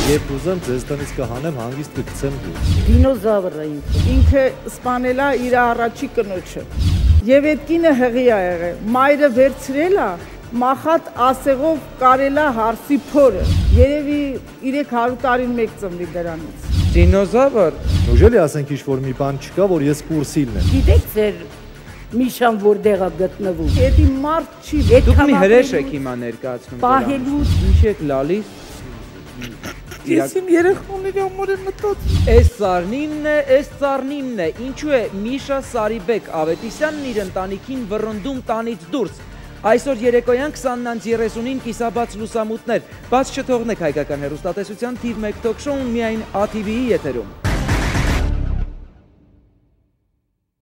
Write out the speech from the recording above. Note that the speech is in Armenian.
Երբ ուզեմ ձեզ տնից կհանեմ, հանգիստ կգցեմ դուրս։ Դինոզավրը ինքը սպանել է իր առաջի կնոջը։ Եվ այդ կինը հղի ա եղել։ Մայրը վերցրել է, մախատ ասեղով կարել է հարսի փորը։ Երևի 300 տարին մեկ ծնվի դրանից։ Դինոզավր։ Ուժելի ասենք ինչ-որ մի բան չկա, որ ես կուրսիլն եմ։ Գիտեք ձեր Միշան որտեղ է գտնվում։ Էդի մարդ չի։ Դուք մի հրեշ եք հիմա ներկայացնում։ Պահելու ինչ եք լալիս։ Ես իմ երեխաների համար եմ մտածում։ Այս ծառնինն է, ինչու է Միշա Սարիբեկ Ավետիսյանն իր ընտանիքին վռնդում տանից դուրս։ Այսօր երեկոյան 20:30-ին կիսաբաց լուսամուտներ, բաց չթողնեք հայկական հեռուստատեսության թիվ 1 թոք շոուն միայն ATV-ի եթերում։